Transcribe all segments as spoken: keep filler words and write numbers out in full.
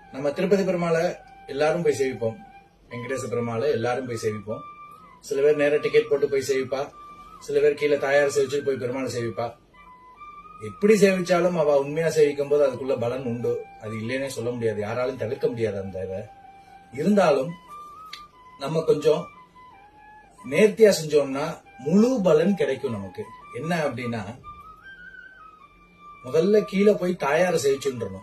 நம்ம திருப்பதி பெருமாளை எல்லாரும் போய் சேவிப்போம். வெங்கடேச பெருமாளை எல்லாரும் போய் சேவிப்போம். சில பேர் நேர டிக்கெட் போட்டு போய் சேவிப்பா, சில பேர் கீழே தாயார் சேவிச்சுட்டு போய் பெருமாளை சேவிப்பா. எப்படி சேவிச்சாலும் அவ உண்மையா சேவிக்கும் போது அதுக்குள்ள பலன் உண்டு. அது இல்லைன்னே சொல்ல முடியாது, யாராலும் தவிர்க்க முடியாது அந்த இதை. இருந்தாலும் நம்ம கொஞ்சம் நேர்த்தியா செஞ்சோம்னா முழு பலன் கிடைக்கும் நமக்கு. என்ன அப்படின்னா, முதல்ல கீழே போய் தாயார சேவிச்சுன்றணும்.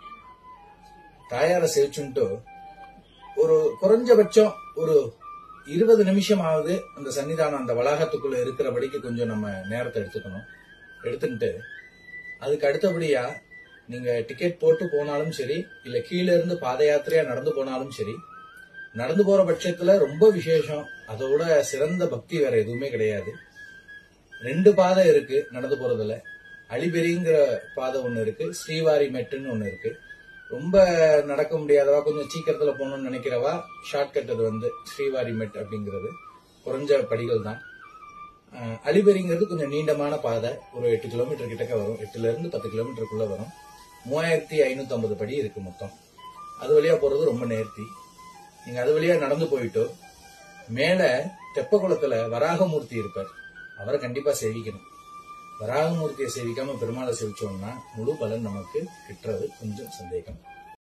தாயார சேவிச்சுட்டு ஒரு குறைஞ்சபட்சம் ஒரு இருபது நிமிஷம் ஆகுது அந்த சன்னிதானம் அந்த வளாகத்துக்குள்ள இருக்கிறபடிக்கு கொஞ்சம் நம்ம நேரத்தை எடுத்துக்கணும். எடுத்துக்கிட்டு அதுக்கு அடுத்தபடியா நீங்க டிக்கெட் போட்டு போனாலும் சரி, இல்ல கீழே இருந்து பாத யாத்திரையா நடந்து போனாலும் சரி, நடந்து போற பட்சத்துல ரொம்ப விசேஷம். அதோட சிறந்த பக்தி வேற எதுவுமே கிடையாது. ரெண்டு பாதை இருக்கு நடந்து போறதுல. அலிபெரிங்கிற பாதை ஒண்ணு இருக்கு, ஸ்ரீவாரி மெட்டுன்னு ஒண்ணு இருக்கு. ரொம்ப நடக்க முடியாதவா, கொஞ்சம் சீக்கிரத்துல போகணும்னு நினைக்கிறவா ஷார்ட்கட் அது வந்து ஸ்ரீவாரி மெட் அப்படிங்கிறது. குறைஞ்ச படிகள் தான். அலிபெரிங்கிறது கொஞ்சம் நீண்டமான பாதை, ஒரு எட்டு கிலோமீட்டர் கிட்டக்க வரும். எட்டுல இருந்து பத்து கிலோமீட்டருக்குள்ள வரும். மூவாயிரத்தி ஐநூத்தி ஐம்பது படி இருக்கு மொத்தம். அது வழியா போறது ரொம்ப நேர்த்தி. நீங்க அது வழியா நடந்து போயிட்டு மேல தெப்பகுளத்துல வராகமூர்த்தி இருப்பார், அவரை கண்டிப்பா சேவிக்கணும். வராகமூர்த்தியை சேவிக்காம பெருமாளை சேவிச்சோம்னா முழு பலன் நமக்கு கிட்டுறது கொஞ்சம் சந்தேகம்.